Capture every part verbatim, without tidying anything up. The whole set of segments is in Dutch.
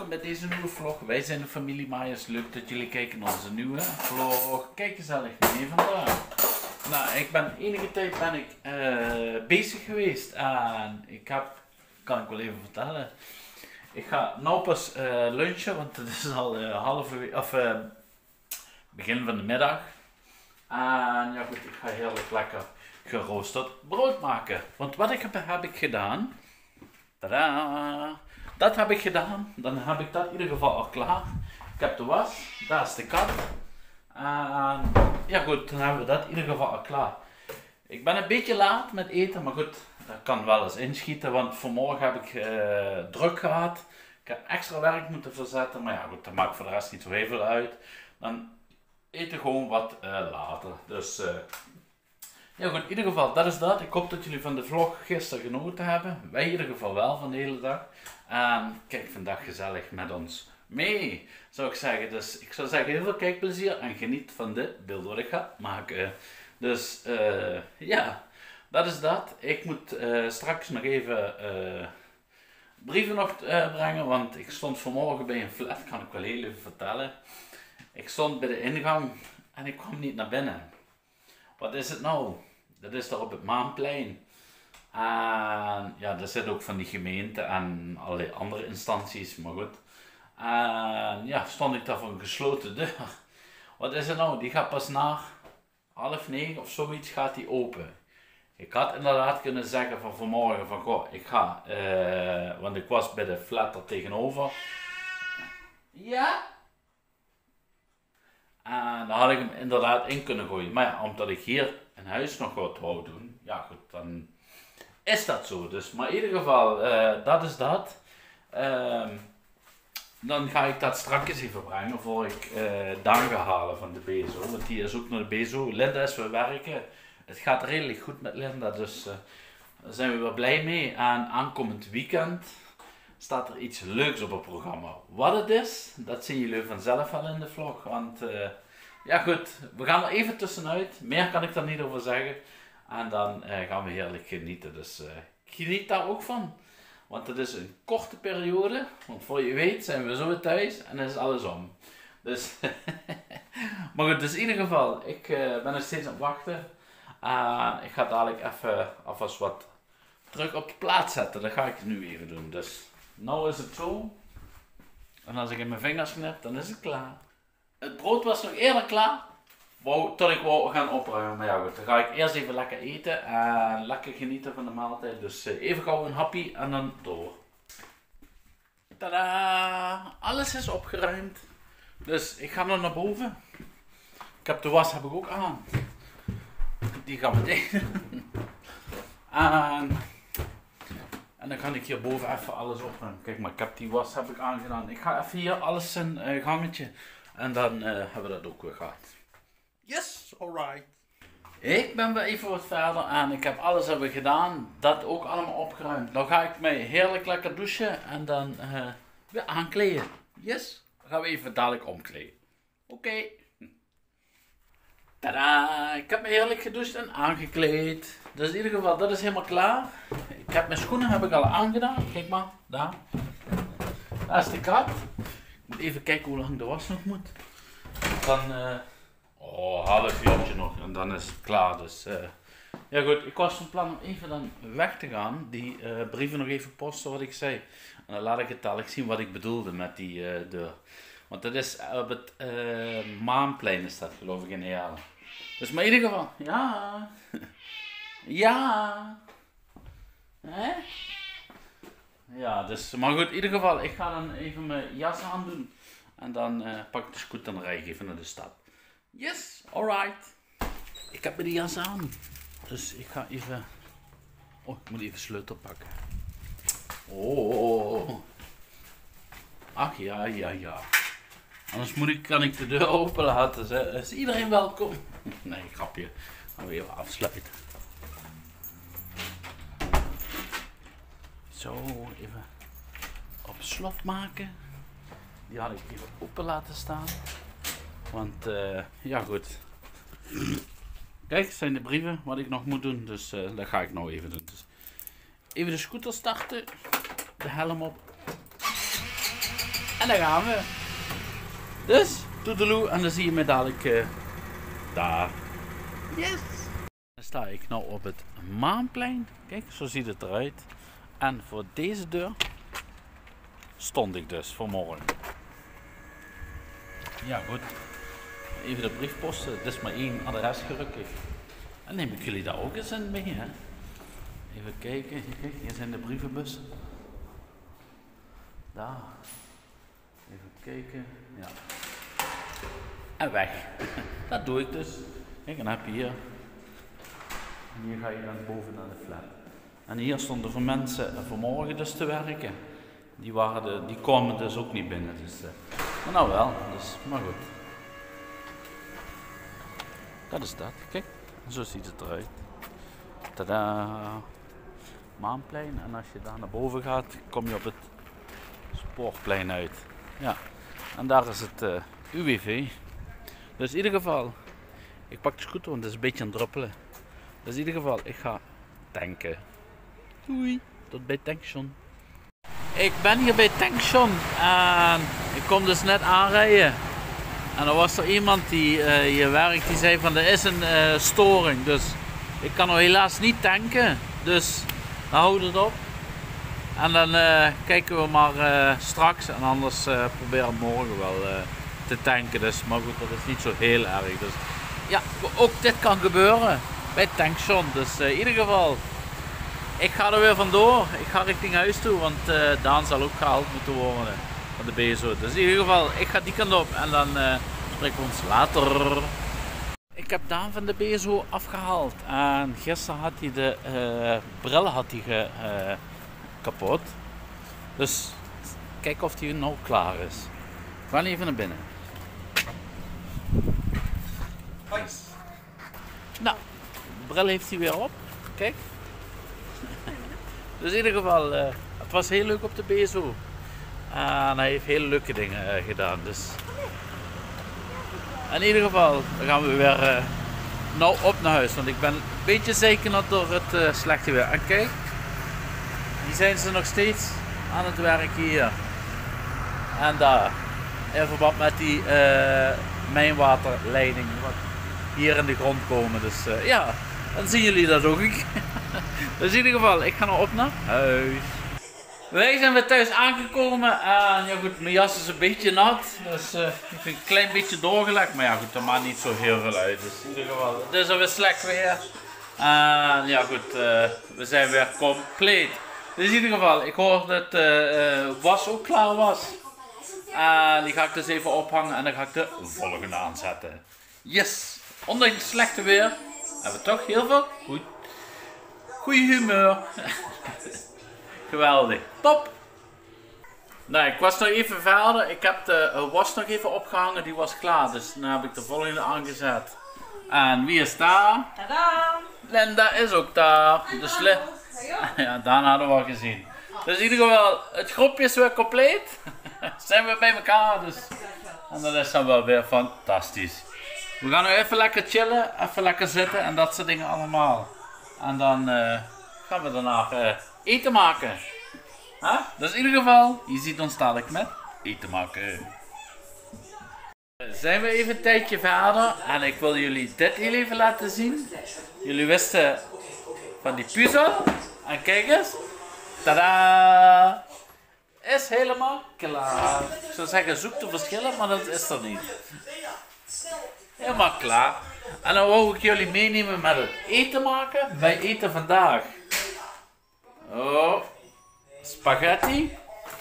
welkom bij deze nieuwe vlog. Wij zijn de familie Maaiers. Leuk dat jullie kijken naar onze nieuwe vlog. Kijk gezellig mee vandaag. Nou, ik ben enige tijd ben ik uh, bezig geweest en ik heb, kan ik wel even vertellen. Ik ga nou pas uh, lunchen, want het is al uh, half of uh, begin van de middag. En ja goed, ik ga heerlijk lekker geroosterd brood maken. Want wat ik heb, heb ik gedaan. Tadaa! Dat heb ik gedaan. Dan heb ik dat in ieder geval al klaar. Ik heb de was. Daar is de kat. En ja goed, dan hebben we dat in ieder geval al klaar. Ik ben een beetje laat met eten, maar goed, dat kan wel eens inschieten. Want vanmorgen heb ik uh, druk gehad. Ik heb extra werk moeten verzetten. Maar ja goed, dat maakt voor de rest niet zo heel veel uit. Dan eten gewoon wat uh, later. Dus uh, ja goed, in ieder geval, dat is dat. Ik hoop dat jullie van de vlog gisteren genoten hebben. Wij in ieder geval wel van de hele dag. En kijk vandaag gezellig met ons mee, zou ik zeggen. Dus ik zou zeggen, heel veel kijkplezier en geniet van de beelden wat ik ga maken. Dus uh, ja, dat is dat. Ik moet uh, straks nog even uh, brieven nog uh, brengen, want ik stond vanmorgen bij een flat, kan ik wel heel even vertellen. Ik stond bij de ingang en ik kwam niet naar binnen. Wat is het nou? Dat is daar op het Maanplein. En ja, daar zit ook van die gemeente en allerlei andere instanties, maar goed. En ja, stond ik daar voor een gesloten deur. Wat is het nou? Die gaat pas na half negen of zoiets gaat die open. Ik had inderdaad kunnen zeggen van vanmorgen van goh, ik ga, uh, want ik was bij de flat er tegenover. Ja? En dan had ik hem inderdaad in kunnen gooien. Maar ja, omdat ik hier in huis nog wat wou doen, ja goed, dan is dat zo. Dus, maar in ieder geval, uh, dat is dat. Uh, dan ga ik dat straks even brengen voor ik uh, Daan ga halen van de Bezo. Want die is ook naar de Bezo. Linda is weer werken. Het gaat redelijk goed met Linda, dus uh, daar zijn we weer blij mee. En aankomend weekend staat er iets leuks op het programma. Wat het is, dat zien jullie vanzelf wel in de vlog. Want uh, ja goed, we gaan er even tussenuit. Meer kan ik daar niet over zeggen. En dan uh, gaan we heerlijk genieten. Dus uh, geniet daar ook van. Want het is een korte periode. Want voor je weet zijn we zo weer thuis en dan is alles om. Dus maar goed, dus in ieder geval, ik uh, ben nog steeds aan het wachten. Uh, ik ga dadelijk even alvast wat terug op de plaats zetten. Dat ga ik nu even doen. Dus nou is het zo. En als ik in mijn vingers knip, dan is het klaar. Het brood was nog eerder klaar. Wou, tot ik wou gaan opruimen. Maar ja goed, dan ga ik eerst even lekker eten en lekker genieten van de maaltijd. Dus uh, even gauw een happy en dan door. Tadaa! Alles is opgeruimd. Dus ik ga nog naar boven. Ik heb de was heb ik ook aan. Die gaan we tegen. en, en dan kan ik hierboven even alles opruimen. Kijk maar, ik heb die was heb ik aangedaan. Ik ga even hier alles in een uh, gangetje. En dan uh, hebben we dat ook weer gehad. Yes, alright. Ik ben weer even wat verder en ik heb alles hebben gedaan. Dat ook allemaal opgeruimd. Dan ga ik mij heerlijk lekker douchen en dan uh, weer aankleden. Yes, dan gaan we even dadelijk omkleden. Oké. Okay. Tadaa, ik heb me heerlijk gedoucht en aangekleed. Dus in ieder geval, dat is helemaal klaar. Ik heb mijn schoenen heb ik al aangedaan. Kijk maar, daar. Daar is de kat. Ik moet even kijken hoe lang de was nog moet. Dan, uh, oh, half uurtje nog en dan is het klaar. Dus, uh, ja goed, ik was van plan om even dan weg te gaan. Die uh, brieven nog even posten wat ik zei. En dan laat ik het dadelijk zien wat ik bedoelde met die uh, deur. Want dat is op het uh, Maanplein is dat geloof ik in Heerlen. Dus maar in ieder geval, ja. Ja. Hè? Ja, dus, maar goed, in ieder geval, ik ga dan even mijn jas aandoen. En dan uh, pak ik de scooter en rij ik even naar de stad. Yes, alright. Ik heb mijn jas aan. Dus ik ga even... Oh, ik moet even sleutel pakken. Oh. Ach ja, ja, ja. Anders moet ik, kan ik de deur open laten. Dus is iedereen welkom? Nee, grapje. Gaan we even afsluiten. Zo, even op slot maken. Die had ik even open laten staan. Want, uh, ja goed. Kijk, zijn de brieven wat ik nog moet doen. Dus uh, dat ga ik nou even doen. Dus even de scooter starten. De helm op. En daar gaan we. Dus, toedeloe. En dan zie je me dadelijk uh, daar. Yes! Dan sta ik nou op het Maanplein. Kijk, zo ziet het eruit. En voor deze deur stond ik dus vanmorgen. Ja goed. Even de brief posten. Het is maar één adres gelukkig. En neem ik jullie daar ook eens in mee. Hè? Even kijken. Kijk, hier zijn de brievenbussen. Daar. Even kijken. Ja. En weg. Dat doe ik dus. Kijk, en dan heb je hier. En hier ga je dan boven naar de flat. En hier stonden voor mensen vanmorgen dus te werken. Die, waren de, die kwamen dus ook niet binnen. Dus, uh, maar nou wel, dus, maar goed. Dat is dat. Kijk, zo ziet het eruit. Tada! Maanplein. En als je daar naar boven gaat, kom je op het Spoorplein uit. Ja. En daar is het uh, U W V. Dus in ieder geval, ik pak de scooter, want het is een beetje aan het druppelen. Dus in ieder geval, ik ga tanken. Doei, tot bij Tankstation. Ik ben hier bij Tankstation en ik kom dus net aanrijden. En er was er iemand die uh, hier werkt, die zei van er is een uh, storing. Dus ik kan nog helaas niet tanken. Dus dan houden we het op. En dan uh, kijken we maar uh, straks. En anders uh, proberen we morgen wel uh, te tanken. Dus, maar goed, dat is niet zo heel erg. Dus ja, ook dit kan gebeuren bij Tankstation. Dus uh, in ieder geval, ik ga er weer vandoor. Ik ga richting huis toe, want uh, Daan zal ook gehaald moeten worden van de B S O. Dus in ieder geval, ik ga die kant op en dan uh, spreken we ons later. Ik heb Daan van de B S O afgehaald en gisteren had hij de uh, bril had hij ge, uh, kapot. Dus kijk of hij nou klaar is. We gaan even naar binnen. Hoi. Nou, de bril heeft hij weer op. Kijk. Dus in ieder geval, uh, het was heel leuk op de B S O. En hij heeft hele leuke dingen uh, gedaan. Dus in ieder geval, dan gaan we weer uh, nou op naar huis. Want ik ben een beetje zeker door het uh, slechte weer. En kijk, die zijn ze nog steeds aan het werken hier. En daar. In verband met die uh, mijnwaterleidingen wat hier in de grond komen. Dus uh, ja, dan zien jullie dat ook. Dus in ieder geval, ik ga nou op naar huis. Wij zijn weer thuis aangekomen en ja goed, mijn jas is een beetje nat. Dus uh, ik heb een klein beetje doorgelegd. Maar ja goed, dat maakt niet zo heel veel uit. Dus in ieder geval, het is alweer slecht weer. En ja goed, uh, we zijn weer compleet. Dus in ieder geval, ik hoor dat de uh, was ook klaar was. En die ga ik dus even ophangen en dan ga ik de volgende aanzetten. Yes! Ondanks het slechte weer hebben we toch heel veel goed, goede humeur. Geweldig. Top! Nou, ik was nog even verder. Ik heb de was nog even opgehangen. Die was klaar. Dus nu heb ik de volgende aangezet. En wie is daar? Tadaa! Linda is ook daar. Dus ja, daarna hadden we al gezien. Dus in ieder geval, het groepje is weer compleet. Zijn we bij elkaar. Dus. En dat is dan wel weer fantastisch. We gaan nu even lekker chillen. Even lekker zitten en dat soort dingen allemaal. En dan uh, gaan we daarna uh, eten maken. Huh? Dus in ieder geval, je ziet ons dadelijk met eten maken. Zijn we even een tijdje verder en ik wil jullie dit heel even laten zien. Jullie wisten van die puzzel. En kijk eens. Tadaa! Is helemaal klaar. Ik zou zeggen zoek de verschillen, maar dat is er niet. Helemaal klaar. En dan wou ik jullie meenemen met het eten maken. Wij eten vandaag. Oh. Spaghetti.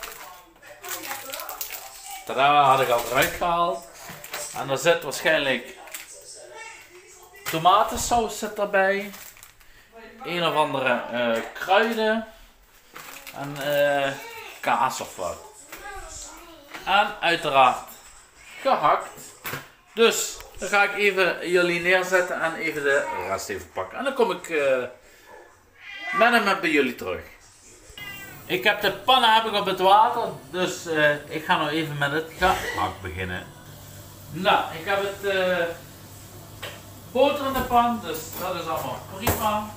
Tada, had ik al eruit gehaald. En er zit waarschijnlijk tomatensaus zit erbij. Een of andere uh, kruiden. En uh, kaas of wat. En uiteraard gehakt. Dus dan ga ik even jullie neerzetten en even de rest even pakken. En dan kom ik uh, met hem bij jullie terug. Ik heb de pannen heb ik op het water, dus uh, ik ga nou even met het gehakt beginnen. Nou, ik heb het uh, boter in de pan, dus dat is allemaal prima.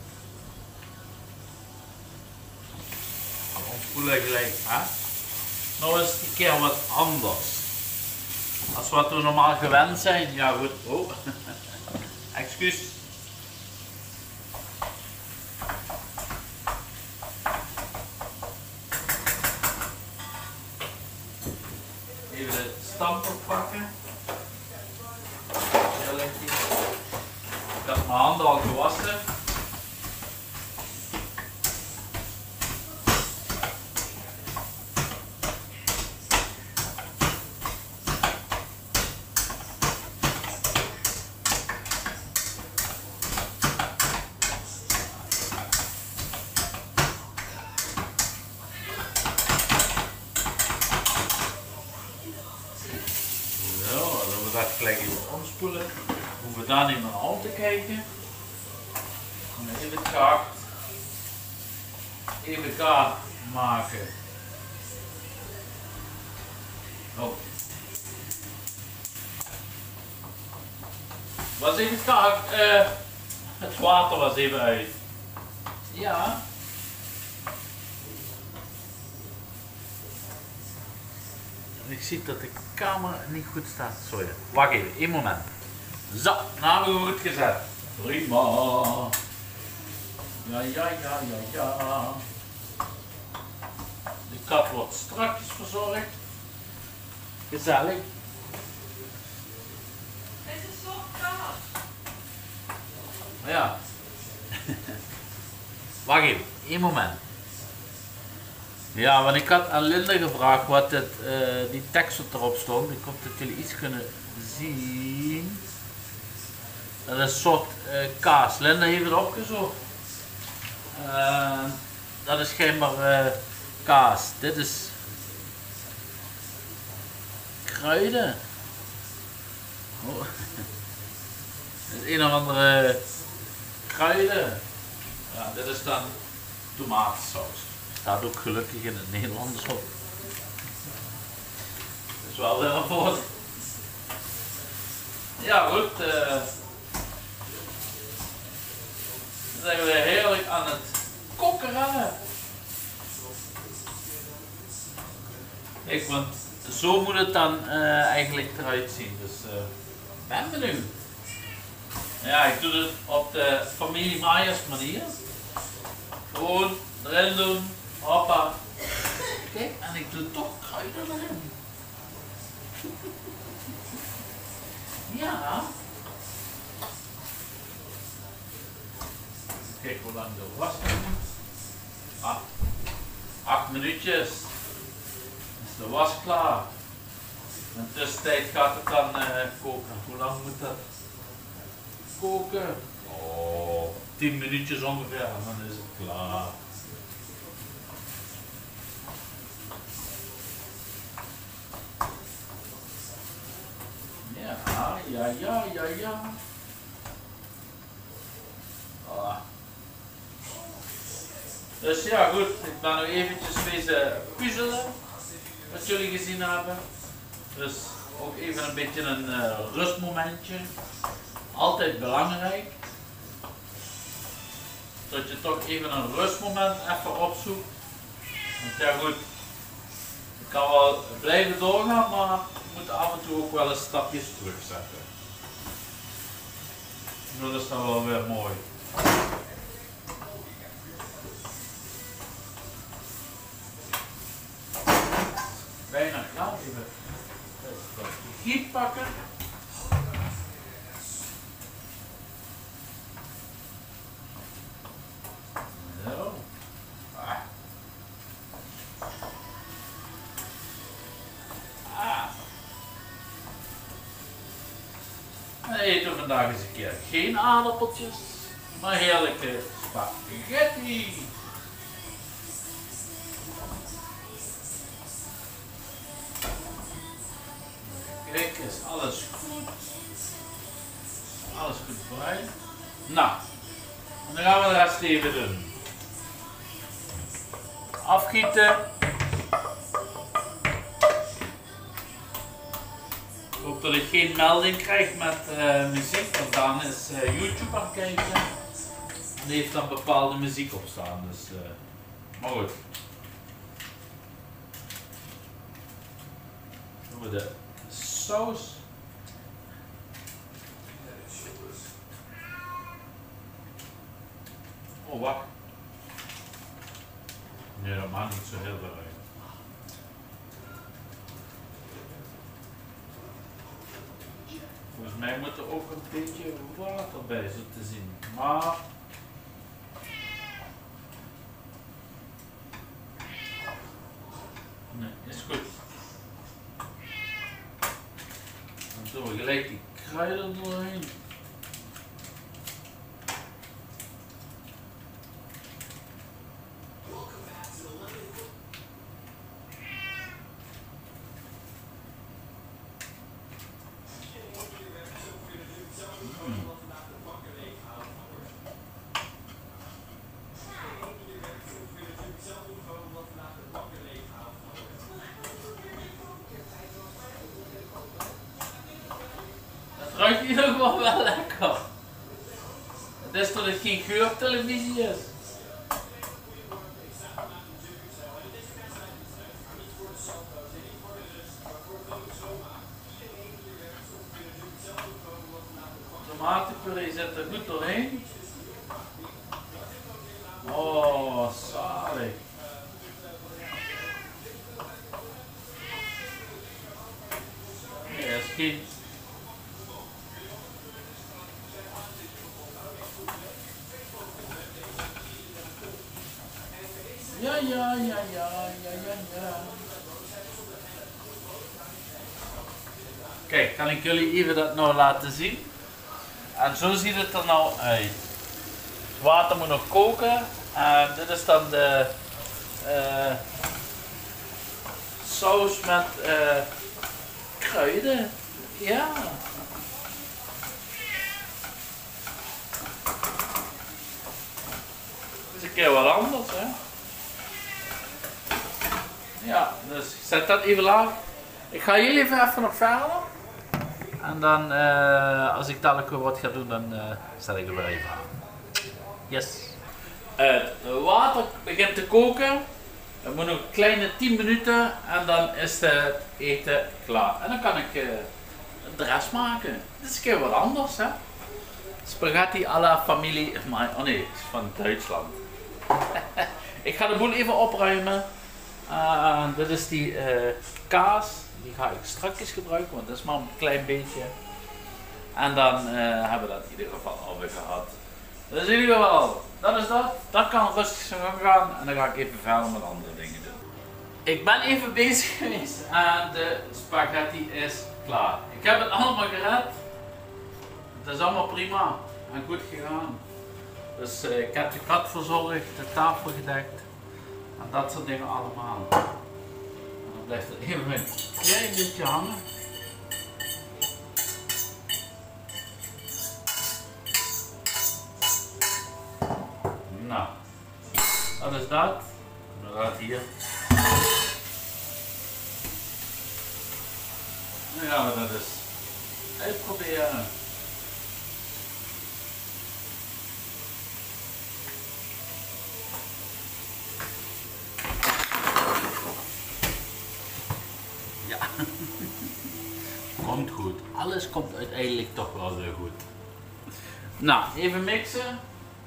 Gewoon voelen gelijk, hè? Nou is het een keer wat anders. Als wat we normaal gewend zijn. Ja goed. Oh. Excuus. Even de stamper pakken. Ik had mijn handen al gewassen. Dat gelijk even omspoelen. Hoeven we daar niet meer aan te kijken. Even het gaar. Even gaar maken. Oh. Was even gaar. Uh, het water was even uit. Ja. Ik zie dat de camera niet goed staat. Sorry. Wacht even, één moment. Zo, nou hebben we goed gezet. Prima. Ja, ja, ja, ja, ja. De kat wordt strakjes verzorgd. Gezellig. Het is een soort kat. Ja. Wacht even, één moment. Ja, want ik had aan Linda gevraagd wat het, uh, die tekst wat erop stond. Ik hoop dat jullie iets kunnen zien. Dat is een soort uh, kaas. Linda heeft het opgezocht. Uh, dat is schijnbaar uh, kaas. Dit is kruiden. Oh. Dit is een of andere kruiden. Ja, dit is dan tomatensaus. Staat ook gelukkig in het Nederlands op. Dat is wel weer een voordeel. Ja goed, uh, dan zijn we heerlijk aan het kokkeren. Kijk, want zo moet het dan uh, eigenlijk eruit zien. Dus uh, ben benieuwd. Ja, ik doe het op de familie Myers manier. Gewoon erin doen. Hoppa. Kijk, en ik doe toch kruiden erin. Ja. Kijk hoe lang de was moet. Ah, acht minuutjes. Is de was klaar. In de tussentijd gaat het dan uh, koken. Hoe lang moet dat koken? Oh, tien minuutjes ongeveer en dan is het klaar. Ja, ja, ja, ja, ja. Ah. Dus ja goed, ik ben nog eventjes wezen puzzelen, wat jullie gezien hebben. Dus ook even een beetje een uh, rustmomentje. Altijd belangrijk. Dat je toch even een rustmoment even opzoekt. Want ja goed, ik kan wel blijven doorgaan, maar ik moet af en toe ook wel eens stapjes terugzetten. Dat is dan wel weer mooi. Bijna klaar. Even de giet pakken. Zo. Ah. Ah. We eten vandaag eens een keer geen aardappeltjes, maar heerlijke spaghetti. Kijk, is alles goed. Alles goed vooruit. Nou, dan gaan we de rest even doen. Afgieten. Ik hoop dat ik geen melding krijg met uh, muziek, want dan is uh, YouTube aan het kijken. En die heeft dan bepaalde muziek op staan. Dus, uh, maar goed. Doen we de saus. Oh, wacht. Nee, dat maakt niet zo heel veel uit. Volgens mij moet er ook een beetje water bij, zo te zien. Maar nee, is goed. Dan doen we gelijk die kruiden er doorheen. Het ruikt in ieder geval wel lekker. Het is dat het geen geurtelevisie is. Tomatenpuree zit er goed doorheen. Oh, zalig. Nee, dat is geen... Ja, ja, ja, ja, ja, ja, ja. Kijk, kan ik jullie even dat nou laten zien? En zo ziet het er nou uit. Het water moet nog koken. En dit is dan de uh, saus met uh, kruiden. Ja. Dat is een keer wat anders, hè? Ja, dus ik zet dat even laag. Ik ga jullie even, even nog verder. En dan, uh, als ik dadelijk weer wat ga doen, dan uh, zet ik er weer even aan. Yes. Het water begint te koken. Het moet nog een kleine tien minuten en dan is het eten klaar. En dan kan ik uh, de rest maken. Dit is een keer wat anders, hè. Spaghetti à la familie, oh nee, het is van Duitsland. Ik ga de boel even opruimen. Uh, dit is die uh, kaas, die ga ik straks gebruiken, want dat is maar een klein beetje. En dan uh, hebben we dat in ieder geval alweer gehad. Dus in ieder geval, dat is dat. Dat kan rustig zo gaan en dan ga ik even verder met andere dingen doen. Ik ben even bezig geweest en de spaghetti is klaar. Ik heb het allemaal gered. Het is allemaal prima en goed gegaan. Dus uh, ik heb de kat verzorgd, de tafel gedekt. En dat soort dingen allemaal. En dan blijft er even een klein beetje hangen. Nou, dat is dat. Dan gaat hier. Dan gaan we dat dus uitproberen. Ja, komt goed. Alles komt uiteindelijk toch wel weer goed. Nou, even mixen.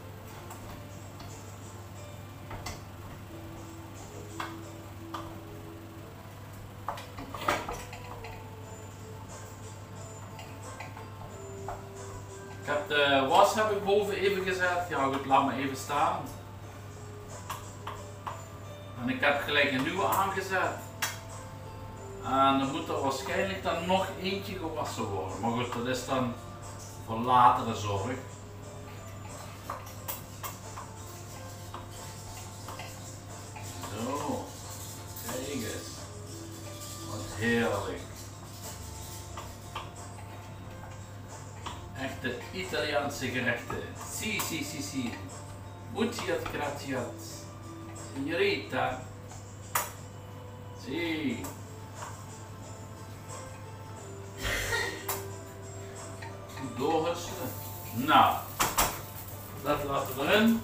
Ik heb de was heb ik boven even gezet. Ja goed, laat me even staan. En ik heb gelijk een nieuwe aangezet. En er moet er waarschijnlijk dan nog eentje gewassen worden. Maar goed, dat is dan voor latere zorg. Zo, kijk eens. Wat heerlijk. Echte Italiaanse gerechten. Si, si, si, si. Bucciat gratiat. Signorita. Si. Doorhusselen. Nou, dat laten we erin.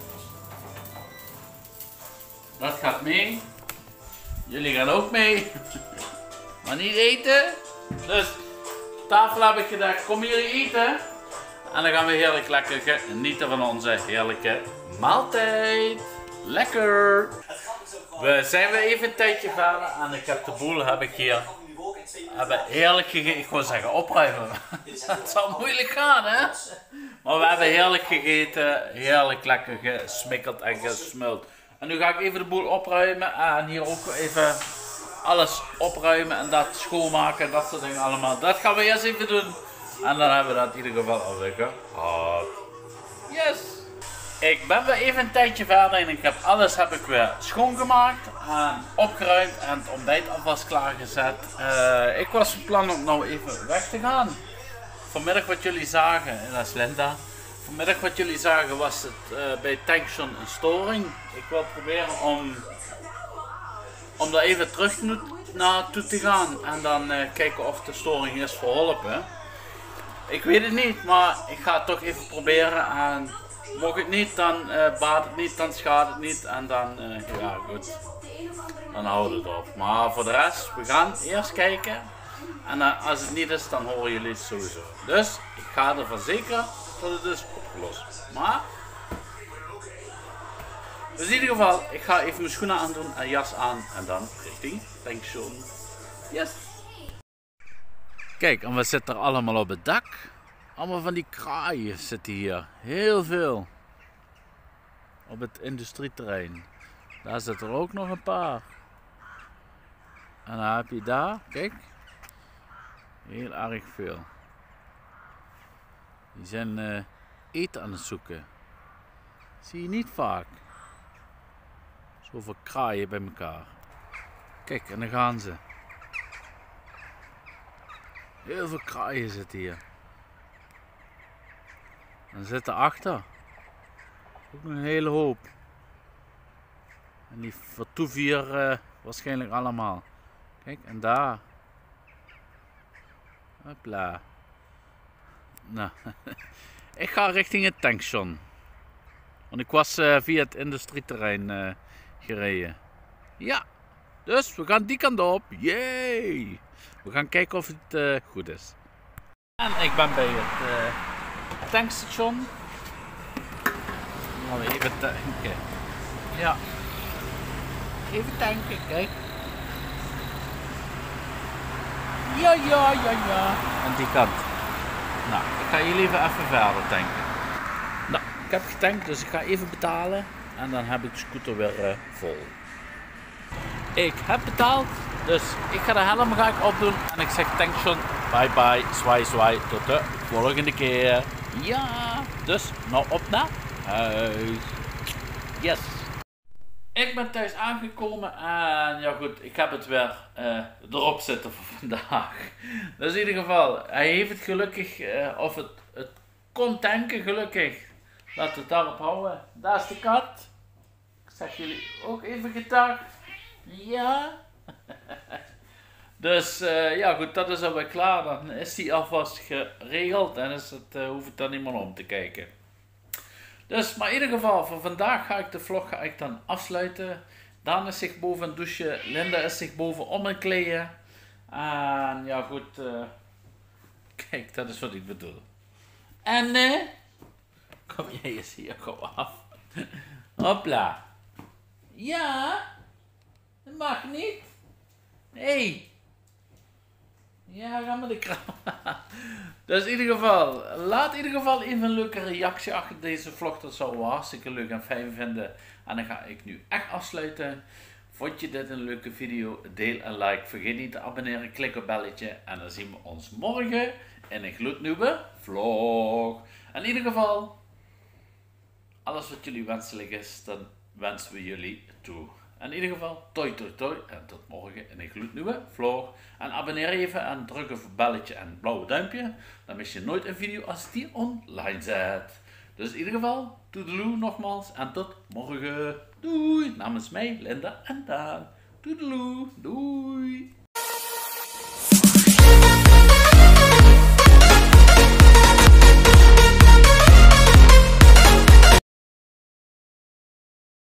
Dat gaat mee. Jullie gaan ook mee. maar niet eten. Dus tafel heb ik gedacht, kom jullie eten. En dan gaan we heerlijk lekker genieten van onze heerlijke maaltijd. Lekker! We zijn weer even een tijdje verder en ik heb de boel heb ik hier hebben heerlijk gegeten. Ik wil zeggen opruimen. Het zal moeilijk gaan, hè? Maar we hebben heerlijk gegeten, heerlijk lekker gesmikkeld en gesmuld. En nu ga ik even de boel opruimen en hier ook even alles opruimen en dat schoonmaken en dat soort dingen allemaal. Dat gaan we eerst even doen. En dan hebben we dat in ieder geval alweer gehad. Yes! Ik ben weer even een tijdje verder en ik heb alles heb ik weer schoongemaakt en opgeruimd en het ontbijt alvast klaargezet. Uh, ik was van plan om nou even weg te gaan. Vanmiddag wat jullie zagen, en dat is Linda. Vanmiddag wat jullie zagen was het uh, bij Tankstation een storing. Ik wil proberen om, om daar even terug naartoe te gaan en dan uh, kijken of de storing is verholpen. Ik weet het niet, maar ik ga het toch even proberen en mocht het niet, dan uh, baat het niet, dan schaadt het niet en dan, uh, ja goed, dan houden we het op. Maar voor de rest, we gaan eerst kijken en uh, als het niet is, dan horen jullie het sowieso. Dus ik ga ervan zeker dat het is opgelost. Maar, dus in ieder geval, ik ga even mijn schoenen aandoen en jas aan en dan richting Tankstation. Yes! Kijk, en we zitten er allemaal op het dak. Allemaal van die kraaien zitten hier. Heel veel. Op het industrieterrein. Daar zitten er ook nog een paar. En dan heb je daar, kijk. Heel erg veel. Die zijn uh, eten aan het zoeken. Zie je niet vaak. Zoveel kraaien bij elkaar. Kijk, en dan gaan ze. Heel veel kraaien zitten hier. En zitten achter ook nog een hele hoop. En die vertoeven hier uh, waarschijnlijk allemaal. Kijk, en daar. Hopla. Nou, ik ga richting het tankstation. Want ik was uh, via het industrieterrein uh, gereden. Ja, dus we gaan die kant op. Yay! We gaan kijken of het uh, goed is. En ik ben bij het uh, tankstation. Gaan we even tanken. Ja. Even tanken, kijk. Ja, ja, ja, ja. Aan die kant. Nou, ik ga jullie even, even verder tanken. Nou, ik heb getankt, dus ik ga even betalen. En dan heb ik de scooter weer uh, vol. Ik heb betaald, dus ik ga de helm ga ik opdoen en ik zeg Tankstation, bye bye, zwaai zwaai, tot de volgende keer. Ja, dus nou op naar huis. Yes. Ik ben thuis aangekomen en ja goed, ik heb het weer uh, erop zitten voor vandaag. Dus in ieder geval, hij heeft het gelukkig, uh, of het, het kon tanken gelukkig. Laten we het daarop houden. Daar is de kat. Ik zeg jullie ook even gedag. Ja. Dus uh, ja goed, dat is alweer klaar. Dan is die alvast geregeld en is het, uh, hoef ik dan niet meer om te kijken. Dus, maar in ieder geval, voor vandaag ga ik de vlog ga ik dan afsluiten. Daan is zich boven aan het douchen. Linda is zich boven om het kleden. En ja goed, uh, kijk, dat is wat ik bedoel. En uh, kom jij eens hier gewoon af. Hopla. Ja. Dat mag niet. Hey. Ja, ga maar de kraan. Dus in ieder geval, laat in ieder geval even een leuke reactie achter deze vlog. Dat zou we hartstikke leuk en fijn vinden. En dan ga ik nu echt afsluiten. Vond je dit een leuke video? Deel en like. Vergeet niet te abonneren. Klik op belletje. En dan zien we ons morgen in een gloednieuwe vlog. En in ieder geval, alles wat jullie wenselijk is, dan wensen we jullie toe. In ieder geval, toi toi toi en tot morgen in een gloednieuwe vlog. En abonneer even en druk op het belletje en het blauwe duimpje. Dan mis je nooit een video als ik die online zet. Dus in ieder geval, toedeloe nogmaals en tot morgen. Doei! Namens mij, Linda en Daan. Toedeloe, doei!